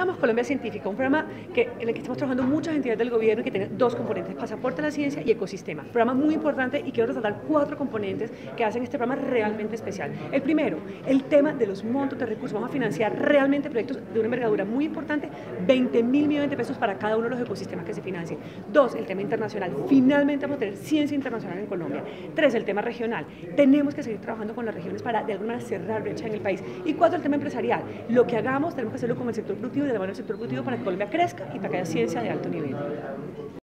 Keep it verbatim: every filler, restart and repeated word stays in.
lanzamos Colombia Científica, un programa que, en el que estamos trabajando muchas entidades del gobierno y que tiene dos componentes, pasaporte a la ciencia y ecosistema. Programa muy importante y quiero resaltar cuatro componentes que hacen este programa realmente especial. El primero, el tema de los montos de recursos. Vamos a financiar realmente proyectos de una envergadura muy importante, veinte mil millones de pesos para cada uno de los ecosistemas que se financien. Dos, el tema internacional. Finalmente vamos a tener ciencia internacional en Colombia. Tres, el tema regional. Tenemos que seguir trabajando con las regiones para de alguna manera cerrar brecha en el país. Y cuatro, el tema empresarial. Lo que hagamos tenemos que hacerlo con el sector productivo y de la mano del sector productivo para que Colombia crezca y para que haya ciencia de alto nivel.